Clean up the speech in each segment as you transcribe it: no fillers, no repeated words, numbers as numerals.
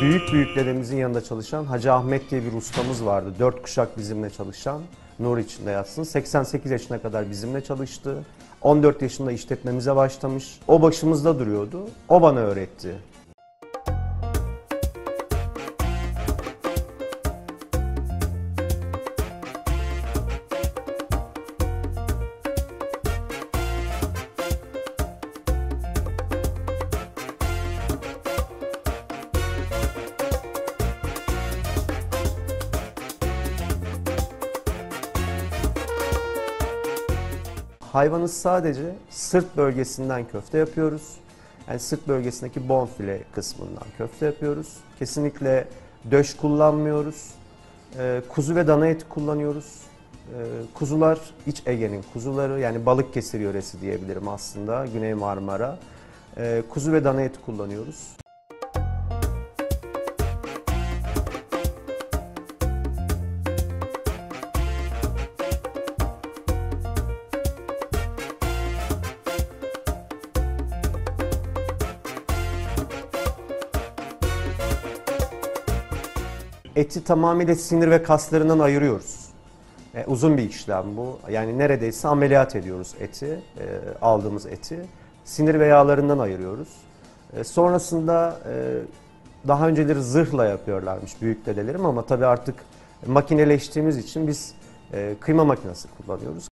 Büyük dedemizin yanında çalışan Hacı Ahmet diye bir ustamız vardı. 4 kuşak bizimle çalışan, nur içinde yatsın. 88 yaşına kadar bizimle çalıştı. 14 yaşında işletmemize başlamış. O başımızda duruyordu. O bana öğretti. Hayvanı sadece sırt bölgesinden köfte yapıyoruz. Yani sırt bölgesindeki bonfile kısmından köfte yapıyoruz. Kesinlikle döş kullanmıyoruz. Kuzu ve dana eti kullanıyoruz. Kuzular İç Ege'nin kuzuları, yani Balıkesir yöresi diyebilirim aslında, Güney Marmara. Kuzu ve dana eti kullanıyoruz. Eti tamamıyla sinir ve kaslarından ayırıyoruz. Uzun bir işlem bu. Yani neredeyse ameliyat ediyoruz eti, aldığımız eti. Sinir ve yağlarından ayırıyoruz. Sonrasında daha önceleri zırhla yapıyorlarmış büyük dedelerim, ama tabii artık makineleştiğimiz için biz kıyma makinesi kullanıyoruz.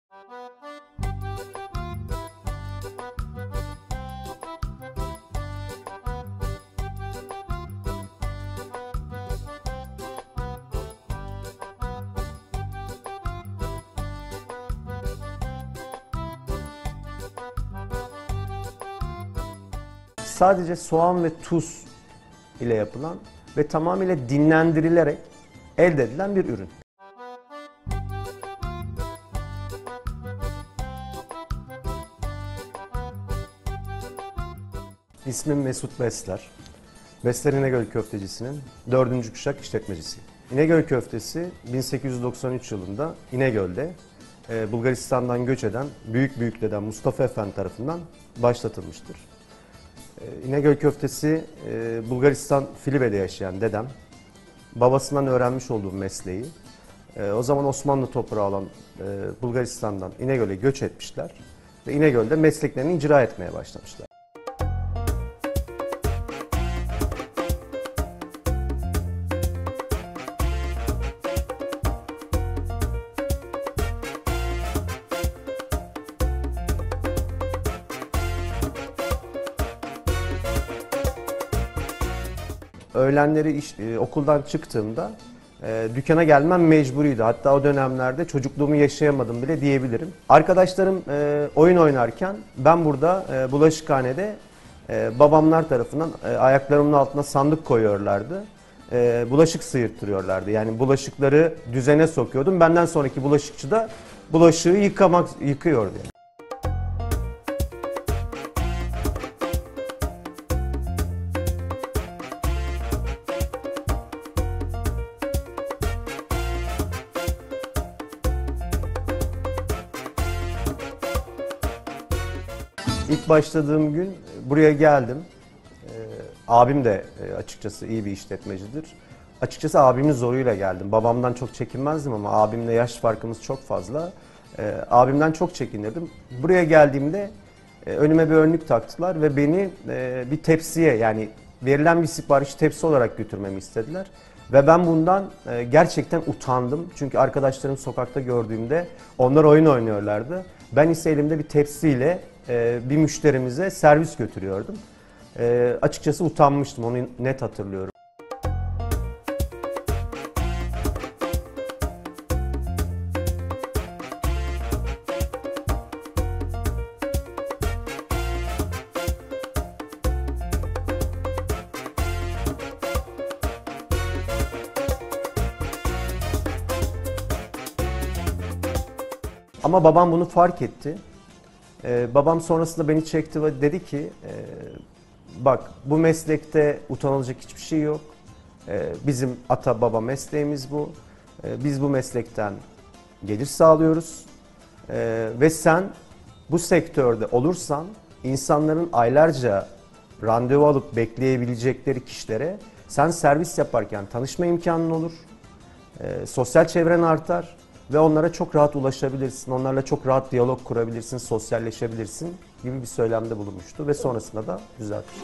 Sadece soğan ve tuz ile yapılan ve tamamıyla dinlendirilerek elde edilen bir ürün. İsmim Mesut Besler. Besler İnegöl Köftecisi'nin 4. kuşak işletmecisiyim. İnegöl Köftesi 1893 yılında İnegöl'de Bulgaristan'dan göç eden büyük dedem Mustafa Efendi tarafından başlatılmıştır. İnegöl Köftesi Bulgaristan Filibe'de yaşayan dedem babasından öğrenmiş olduğu mesleği o zaman Osmanlı toprağı olan Bulgaristan'dan İnegöl'e göç etmişler ve İnegöl'de mesleklerini icra etmeye başlamışlar. Öğlenleri okuldan çıktığımda dükkana gelmem mecburiydi. Hatta o dönemlerde çocukluğumu yaşayamadım bile diyebilirim. Arkadaşlarım oyun oynarken ben burada bulaşıkhanede babamlar tarafından ayaklarımın altına sandık koyuyorlardı. Bulaşık sıyırttırıyorlardı. Yani bulaşıkları düzene sokuyordum. Benden sonraki bulaşıkçı da bulaşığı yıkıyordu. Yani. İlk başladığım gün buraya geldim. Abim de açıkçası iyi bir işletmecidir. Açıkçası abimin zoruyla geldim. Babamdan çok çekinmezdim ama abimle yaş farkımız çok fazla. Abimden çok çekinirdim. Buraya geldiğimde önüme bir önlük taktılar ve beni bir tepsiye, yani verilen bir siparişi tepsi olarak götürmemi istediler. Ve ben bundan gerçekten utandım. Çünkü arkadaşlarım sokakta gördüğümde onlar oyun oynuyorlardı. Ben ise elimde bir tepsiyle bir müşterimize servis götürüyordum. Açıkçası utanmıştım, onu net hatırlıyorum. Ama babam bunu fark etti. Babam sonrasında beni çekti ve dedi ki, bak bu meslekte utanılacak hiçbir şey yok. Bizim ata baba mesleğimiz bu. Biz bu meslekten gelir sağlıyoruz. Ve sen bu sektörde olursan insanların aylarca randevu alıp bekleyebilecekleri kişilere Sen servis yaparken tanışma imkanın olur, sosyal çevren artar ve onlara çok rahat ulaşabilirsin, onlarla çok rahat diyalog kurabilirsin, sosyalleşebilirsin gibi bir söylemde bulunmuştu ve sonrasında da düzeltmiş.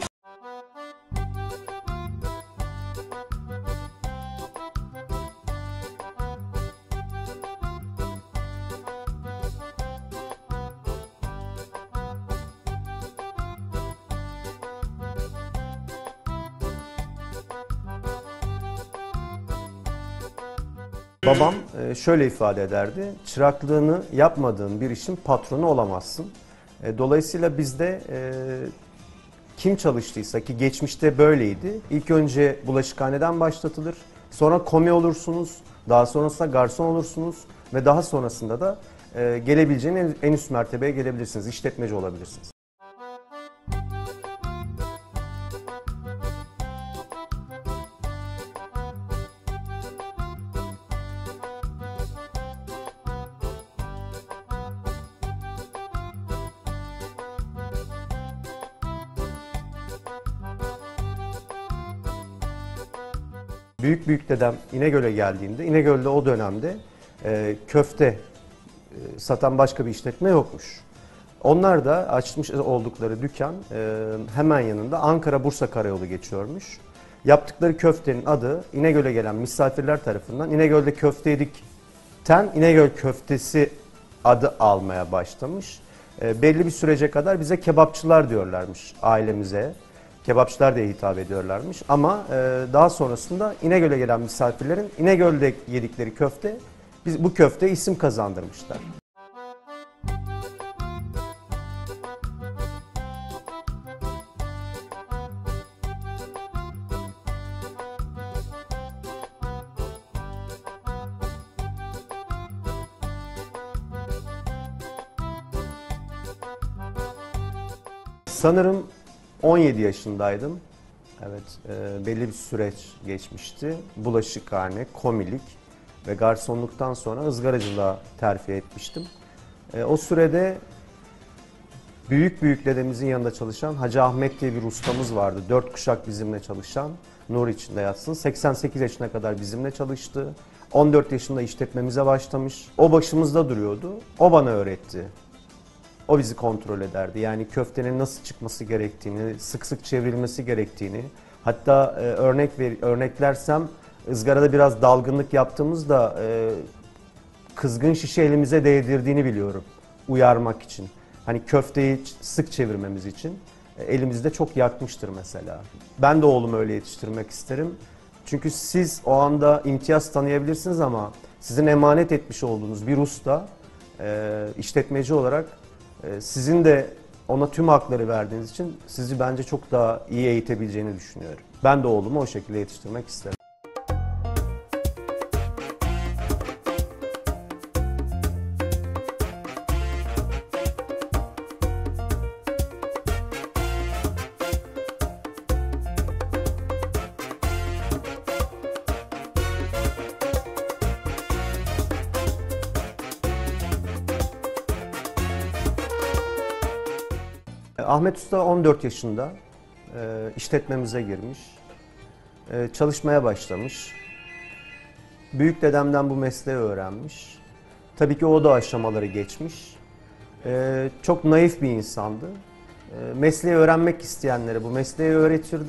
Babam şöyle ifade ederdi, çıraklığını yapmadığın bir işin patronu olamazsın. Dolayısıyla bizde kim çalıştıysa, ki geçmişte böyleydi, ilk önce bulaşıkhaneden başlatılır, sonra komi olursunuz, daha sonrasında garson olursunuz ve daha sonrasında da gelebileceğiniz en üst mertebeye gelebilirsiniz, işletmeci olabilirsiniz. Büyük dedem İnegöl'e geldiğinde, İnegöl'de o dönemde köfte satan başka bir işletme yokmuş. Onlar da açmış oldukları dükkan hemen yanında Ankara-Bursa Karayolu geçiyormuş. Yaptıkları köftenin adı İnegöl'e gelen misafirler tarafından İnegöl'de köfte yedikten İnegöl köftesi adı almaya başlamış. Belli bir sürece kadar bize kebapçılar diyorlarmış, ailemize. Kebapçılar diye hitap ediyorlarmış ama daha sonrasında İnegöl'e gelen misafirlerin İnegöl'de yedikleri köfte, bu köfte isim kazandırmışlar. Sanırım 17 yaşındaydım. Evet, belli bir süreç geçmişti. Bulaşıkhane, komilik ve garsonluktan sonra ızgaracılığa terfi etmiştim. O sürede büyük dedemizin yanında çalışan Hacı Ahmet diye bir ustamız vardı. 4 kuşak bizimle çalışan, nur içinde yatsın. 88 yaşına kadar bizimle çalıştı. 14 yaşında işletmemize başlamış. O başımızda duruyordu. O bana öğretti. O bizi kontrol ederdi. Yani köftenin nasıl çıkması gerektiğini, sık sık çevrilmesi gerektiğini. Hatta örneklersem ızgarada biraz dalgınlık yaptığımızda kızgın şişe elimize değdirdiğini biliyorum. Uyarmak için. Hani köfteyi sık çevirmemiz için. Elimizde çok yakmıştır mesela. Ben de oğlumu öyle yetiştirmek isterim. Çünkü siz o anda imtiyaz tanıyabilirsiniz ama sizin emanet etmiş olduğunuz bir usta, işletmeci olarak sizin de ona tüm hakları verdiğiniz için sizi bence çok daha iyi eğitebileceğini düşünüyorum. Ben de oğlumu o şekilde yetiştirmek isterim. Ahmet Usta 14 yaşında işletmemize girmiş, çalışmaya başlamış. Büyük dedemden bu mesleği öğrenmiş. Tabii ki o da aşamaları geçmiş. Çok naif bir insandı. Mesleği öğrenmek isteyenlere bu mesleği öğretirdi.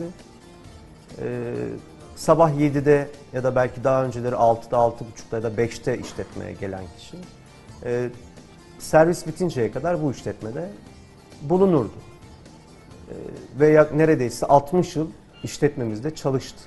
Sabah 7'de ya da belki daha önceleri 6'da, 6.30'da ya da 5'te işletmeye gelen kişi servis bitinceye kadar bu işletmede bulunurdu. Ve neredeyse 60 yıl işletmemizde çalıştı.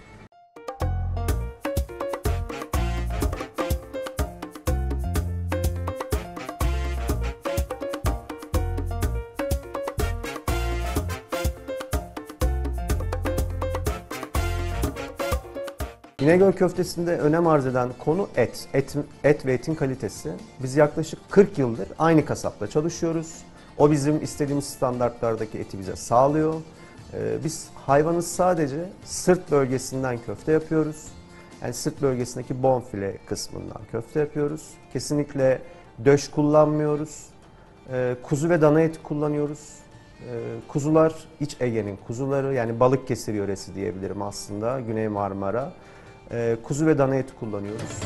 İnegöl köftesinde önem arz eden konu et. Et ve etin kalitesi. Biz yaklaşık 40 yıldır aynı kasapla çalışıyoruz. O bizim istediğimiz standartlardaki eti bize sağlıyor. Biz hayvanın sadece sırt bölgesinden köfte yapıyoruz. Yani sırt bölgesindeki bonfile kısmından köfte yapıyoruz. Kesinlikle döş kullanmıyoruz. Kuzu ve dana eti kullanıyoruz. Kuzular İç Ege'nin kuzuları, yani Balıkesir yöresi diyebilirim aslında, Güney Marmara. Kuzu ve dana eti kullanıyoruz.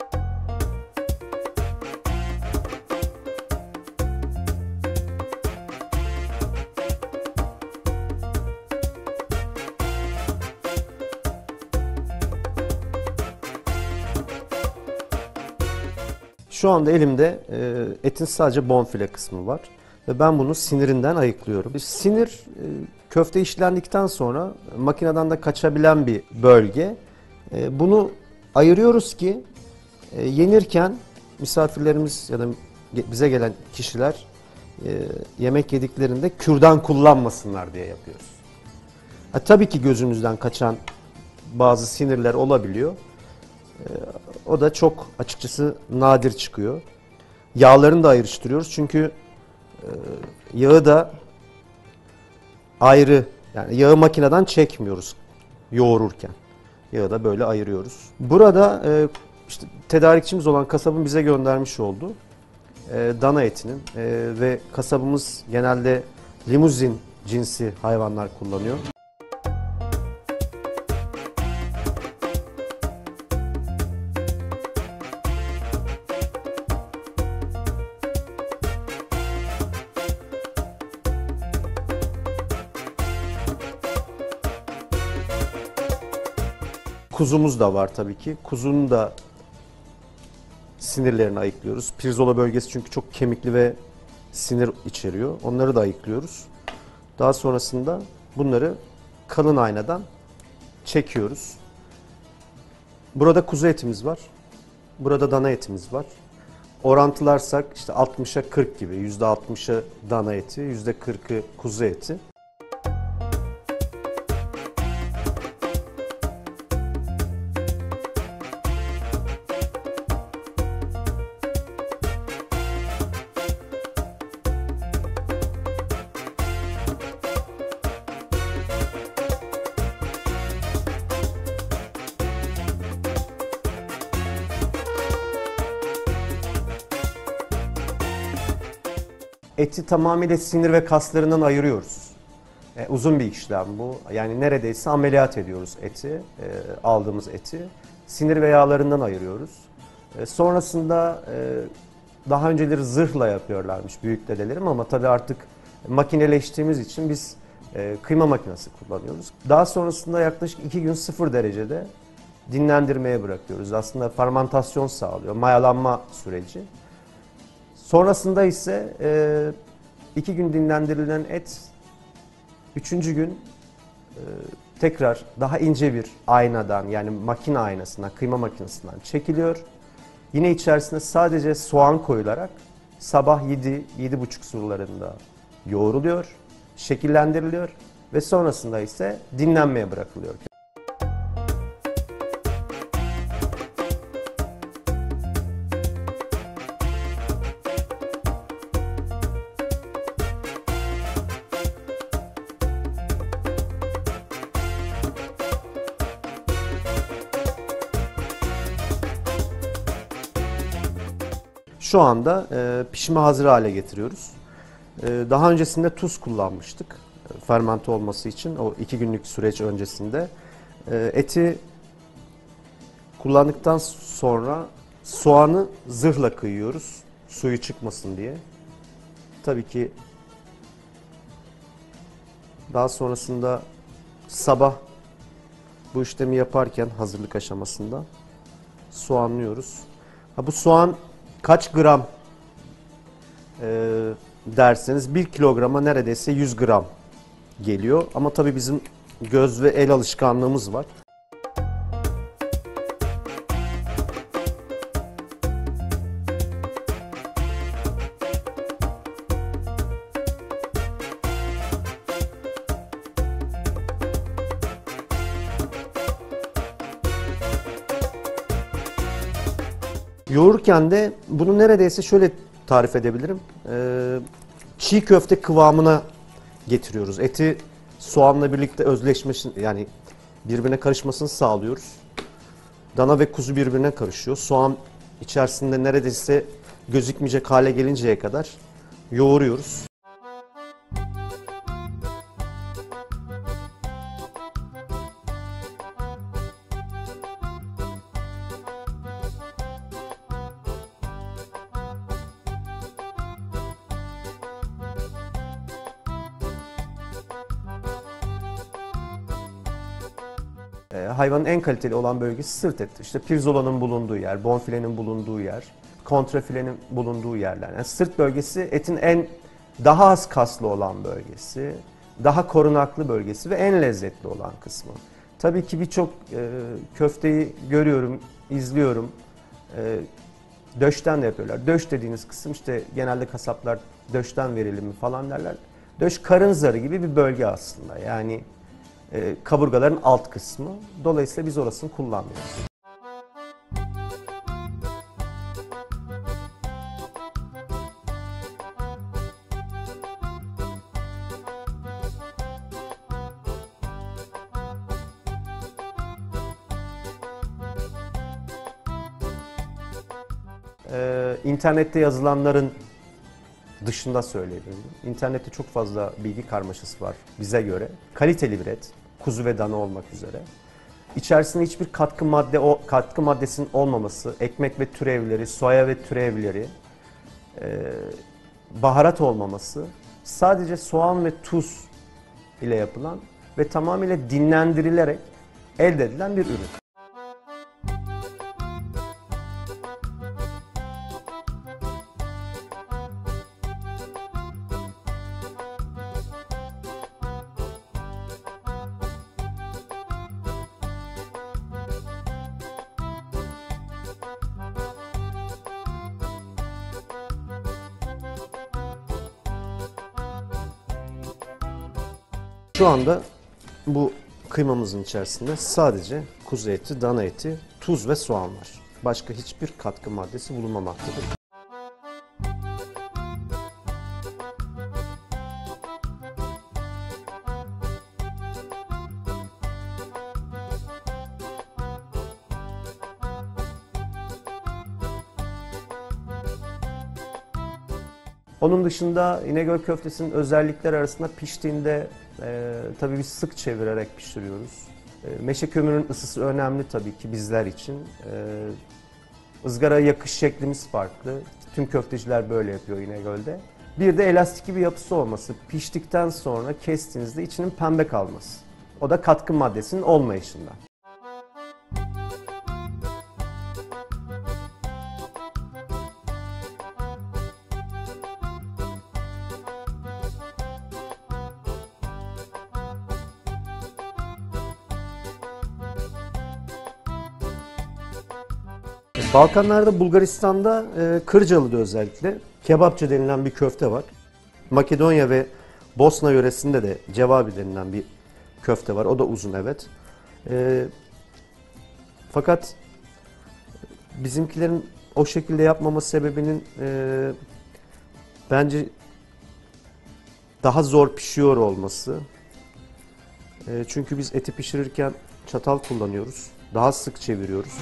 Şu anda elimde etin sadece bonfile kısmı var ve ben bunu sinirinden ayıklıyorum. Sinir köfte işlendikten sonra makineden de kaçabilen bir bölge. Bunu ayırıyoruz ki yenirken misafirlerimiz ya da bize gelen kişiler yemek yediklerinde kürdan kullanmasınlar diye yapıyoruz. Tabii ki gözümüzden kaçan bazı sinirler olabiliyor. O da çok açıkçası nadir çıkıyor. Yağlarını da ayrıştırıyoruz çünkü yağı da ayrı, yani yağı makineden çekmiyoruz yoğururken. Yağı da böyle ayırıyoruz. Burada işte tedarikçimiz olan kasabın bize göndermiş olduğu dana etinin ve kasabımız genelde limuzin cinsi hayvanlar kullanıyor. Kuzumuz da var tabii ki. Kuzunun da sinirlerini ayıklıyoruz. Pirzola bölgesi çünkü çok kemikli ve sinir içeriyor. Onları da ayıklıyoruz. Daha sonrasında bunları kalın aynadan çekiyoruz. Burada kuzu etimiz var. Burada dana etimiz var. Orantılarsak işte 60'a 40 gibi. %60'ı dana eti, %40'ı kuzu eti. Eti tamamıyla sinir ve kaslarından ayırıyoruz. Uzun bir işlem bu. Yani neredeyse ameliyat ediyoruz eti, aldığımız eti. Sinir ve yağlarından ayırıyoruz. Sonrasında daha önceleri zırhla yapıyorlarmış büyük dedelerim ama tabii artık makineleştiğimiz için biz kıyma makinesi kullanıyoruz. Daha sonrasında yaklaşık 2 gün 0 derecede dinlendirmeye bırakıyoruz. Aslında fermentasyon sağlıyor, mayalanma süreci. Sonrasında ise 2 gün dinlendirilen et 3. gün tekrar daha ince bir aynadan, yani makine aynasından, kıyma makinesinden çekiliyor. Yine içerisine sadece soğan koyularak sabah 7-7.30 sularında yoğruluyor, şekillendiriliyor ve sonrasında ise dinlenmeye bırakılıyor. Şu anda pişime hazır hale getiriyoruz. Daha öncesinde tuz kullanmıştık fermente olması için, o 2 günlük süreç öncesinde. Eti kullandıktan sonra soğanı zırhla kıyıyoruz suyu çıkmasın diye. Tabii ki daha sonrasında sabah bu işlemi yaparken hazırlık aşamasında soğanlıyoruz. Bu soğan kaç gram derseniz 1 kilograma neredeyse 100 gram geliyor. Ama tabii bizim göz ve el alışkanlığımız var. Yoğururken de bunu neredeyse şöyle tarif edebilirim. Çiğ köfte kıvamına getiriyoruz. Eti soğanla birlikte özleşmesini, yani birbirine karışmasını sağlıyoruz. Dana ve kuzu birbirine karışıyor. Soğan içerisinde neredeyse gözükmeyecek hale gelinceye kadar yoğuruyoruz. hayvanın en kaliteli olan bölgesi sırt eti. İşte pirzolanın bulunduğu yer, bonfilenin bulunduğu yer, kontrafilenin bulunduğu yerler. Yani sırt bölgesi etin daha az kaslı olan bölgesi, daha korunaklı bölgesi ve en lezzetli olan kısmı. Tabii ki birçok köfteyi görüyorum, izliyorum. Döşten de yapıyorlar. Döş dediğiniz kısım işte genelde kasaplar döşten verelim mi falan derler. Döş karın zarı gibi bir bölge aslında. Yani kaburgaların alt kısmı. Dolayısıyla biz orasını kullanmıyoruz. İnternette yazılanların dışında söyleyebilirim. İnternette çok fazla bilgi karmaşası var bize göre. Kaliteli bir et, kuzu ve dana olmak üzere. İçerisinde hiçbir katkı maddesinin olmaması, ekmek ve türevleri, soya ve türevleri, baharat olmaması, sadece soğan ve tuz ile yapılan ve tamamıyla dinlendirilerek elde edilen bir ürün. Şu anda bu kıymamızın içerisinde sadece kuzu eti, dana eti, tuz ve soğan var. Başka hiçbir katkı maddesi bulunmamaktadır. Onun dışında İnegöl köftesinin özellikleri arasında piştiğinde tabii biz sık çevirerek pişiriyoruz. Meşe kömürün ısısı önemli tabii ki bizler için. Izgaraya yakış şeklimiz farklı. Tüm köfteciler böyle yapıyor İnegöl'de. Bir de elastik bir yapısı olması. Piştikten sonra kestiğinizde içinin pembe kalması. O da katkı maddesinin olmayışından. Balkanlarda, Bulgaristan'da, Kırcalı'da özellikle kebapçı denilen bir köfte var. Makedonya ve Bosna yöresinde de cevabi denilen bir köfte var. O da uzun, evet. Fakat bizimkilerin o şekilde yapmama sebebinin bence daha zor pişiyor olması. Çünkü biz eti pişirirken çatal kullanıyoruz. Daha sık çeviriyoruz.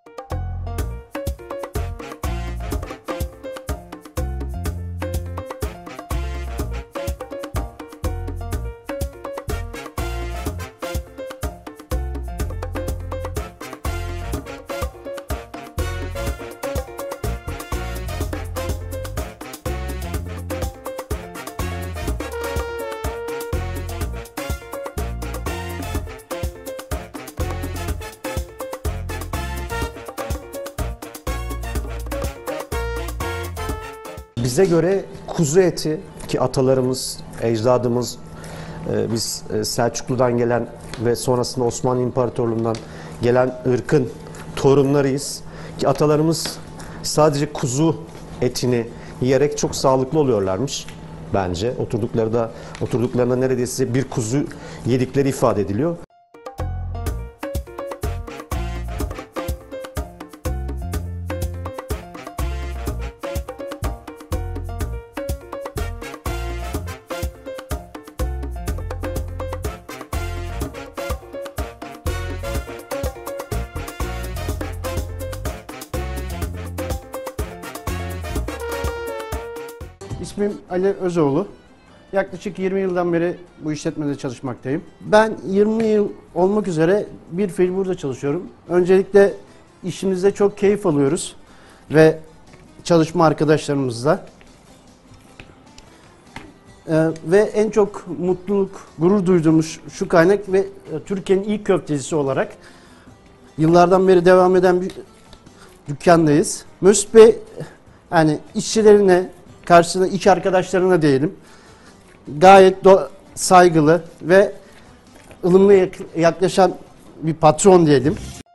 Bize göre kuzu eti, ki atalarımız, ecdadımız, biz Selçuklu'dan gelen ve sonrasında Osmanlı İmparatorluğu'ndan gelen ırkın torunlarıyız. Ki atalarımız sadece kuzu etini yiyerek çok sağlıklı oluyorlarmış bence. Oturduklarında neredeyse bir kuzu yedikleri ifade ediliyor. İsmim Ali Özoğlu. Yaklaşık 20 yıldan beri bu işletmede çalışmaktayım. Ben 20 yıl olmak üzere bir fiil burada çalışıyorum. Öncelikle işimizde çok keyif alıyoruz ve çalışma arkadaşlarımızla. Ve en çok mutluluk, gurur duyduğumuz şu kaynak ve Türkiye'nin ilk köftecisi olarak yıllardan beri devam eden bir dükkandayız. Mesut Bey yani işçilerine, karşısında iş arkadaşlarına diyelim gayet saygılı ve ılımlı yaklaşan bir patron diyelim.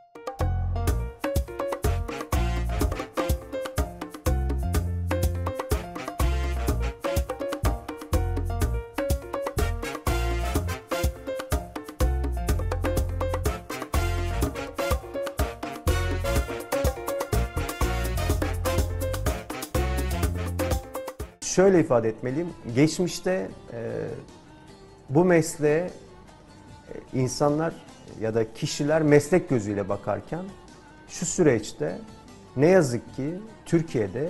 Şöyle ifade etmeliyim. Geçmişte bu mesleğe insanlar ya da kişiler meslek gözüyle bakarken şu süreçte ne yazık ki Türkiye'de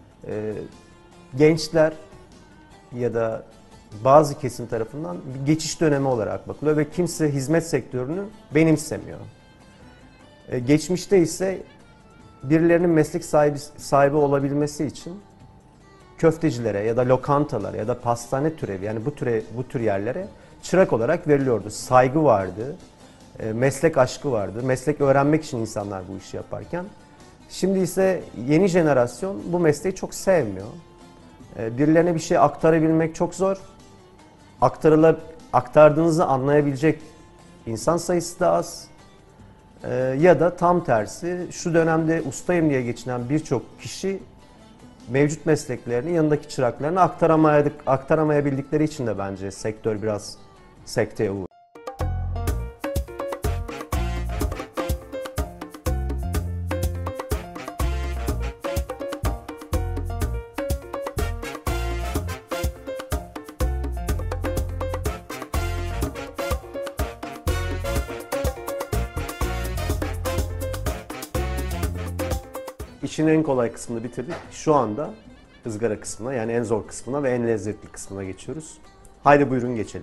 gençler ya da bazı kesim tarafından bir geçiş dönemi olarak bakılıyor ve kimse hizmet sektörünü benimsemiyor. Geçmişte ise birilerinin meslek sahibi olabilmesi için köftecilere ya da lokantalara ya da pastane türevi yani bu tür yerlere çırak olarak veriliyordu. Saygı vardı, meslek aşkı vardı. Meslek öğrenmek için insanlar bu işi yaparken. Şimdi ise yeni jenerasyon bu mesleği çok sevmiyor. Birilerine bir şey aktarabilmek çok zor. Aktardığınızı anlayabilecek insan sayısı da az. Ya da tam tersi şu dönemde ustayım diye geçinen birçok kişi mevcut mesleklerini yanındaki çıraklarına aktaramayabildikleri için de bence sektör biraz sekteye uğruyor. İşin en kolay kısmını bitirdik. Şu anda ızgara kısmına yani en zor kısmına ve en lezzetli kısmına geçiyoruz. Haydi buyurun geçelim.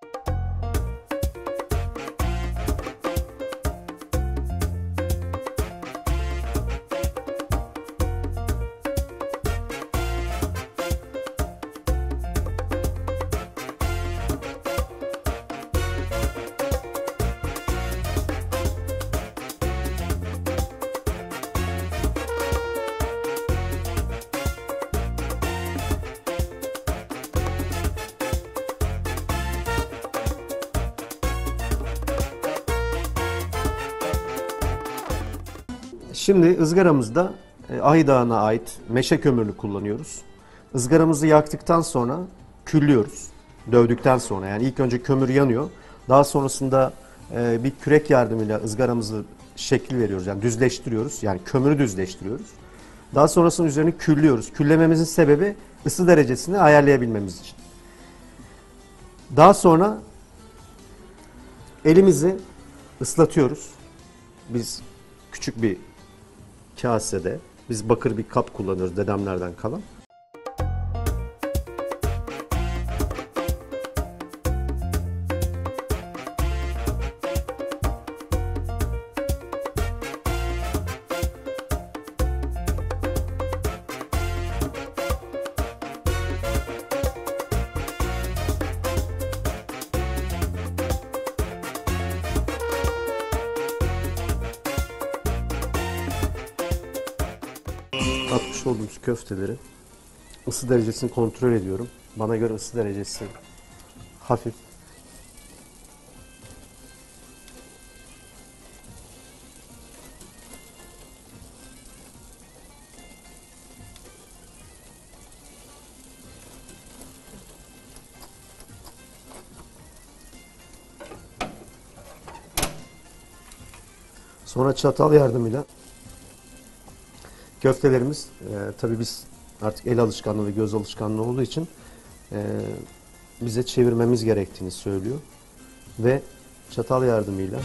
Şimdi ızgaramızda Ahi Dağı'na ait meşe kömürlü kullanıyoruz. Izgaramızı yaktıktan sonra küllüyoruz. Dövdükten sonra yani ilk önce kömür yanıyor. Daha sonrasında bir kürek yardımıyla ızgaramızı şekil veriyoruz. Yani düzleştiriyoruz. Yani kömürü düzleştiriyoruz. Daha sonrasında üzerini küllüyoruz. Küllememizin sebebi ısı derecesini ayarlayabilmemiz için. Daha sonra elimizi ıslatıyoruz. Biz küçük bir kasede, biz bakır bir kap kullanıyoruz dedemlerden kalan. Atmış olduğumuz köfteleri ısı derecesini kontrol ediyorum. Bana göre ısı derecesi hafif. Sonra çatal yardımıyla köftelerimiz, tabii biz artık el alışkanlığı ve göz alışkanlığı olduğu için bize çevirmemiz gerektiğini söylüyor. Ve çatal yardımıyla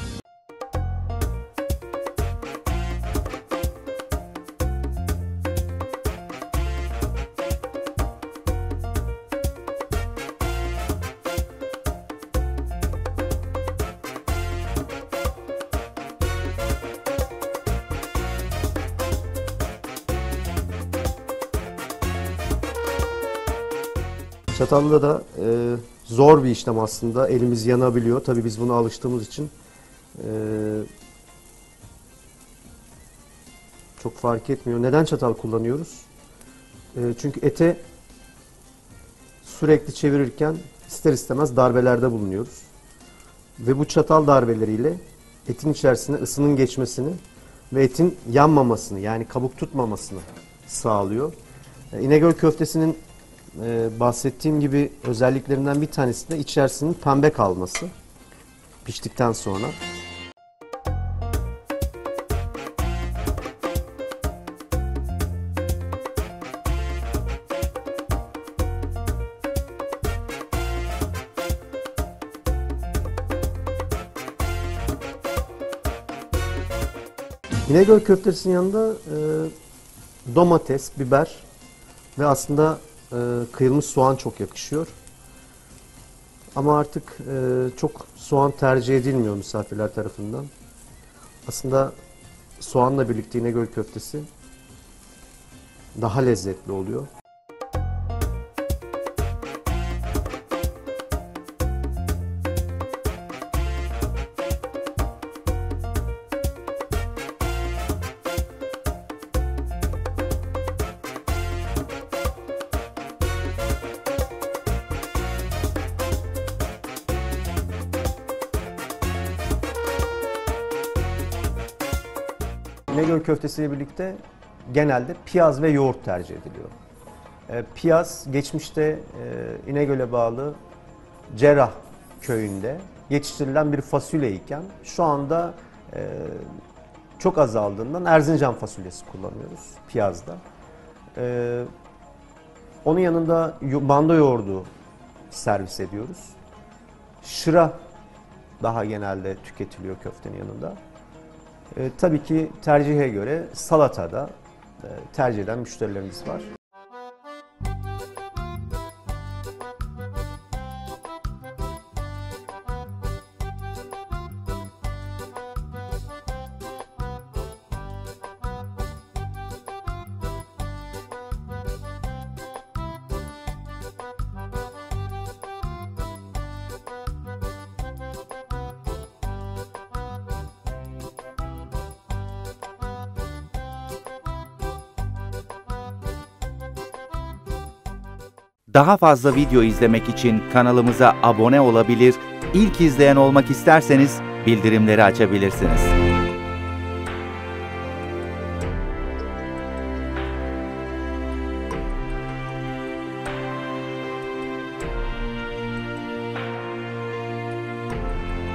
Çatalla da zor bir işlem aslında. Elimiz yanabiliyor. Tabii biz buna alıştığımız için çok fark etmiyor. Neden çatal kullanıyoruz? Çünkü ete sürekli çevirirken ister istemez darbelerde bulunuyoruz. Ve bu çatal darbeleriyle etin içerisine ısının geçmesini ve etin yanmamasını, yani kabuk tutmamasını sağlıyor. İnegöl köftesinin bahsettiğim gibi özelliklerinden bir tanesi de içerisinin pembe kalması piştikten sonra. İnegöl köftesinin yanında domates, biber ve aslında kıyılmış soğan çok yakışıyor. Ama artık çok soğan tercih edilmiyor misafirler tarafından. Aslında soğanla birlikte İnegöl köftesi daha lezzetli oluyor. İnegöl köftesiyle birlikte genelde piyaz ve yoğurt tercih ediliyor. Piyaz geçmişte İnegöl'e bağlı Cerrah köyünde yetiştirilen bir fasulyeyken şu anda çok azaldığından Erzincan fasulyesi kullanıyoruz piyazda. Onun yanında manda yoğurdu servis ediyoruz. Şıra daha genelde tüketiliyor köftenin yanında. Tabii ki tercihe göre salatada tercih eden müşterilerimiz var. Daha fazla video izlemek için kanalımıza abone olabilir, ilk izleyen olmak isterseniz bildirimleri açabilirsiniz.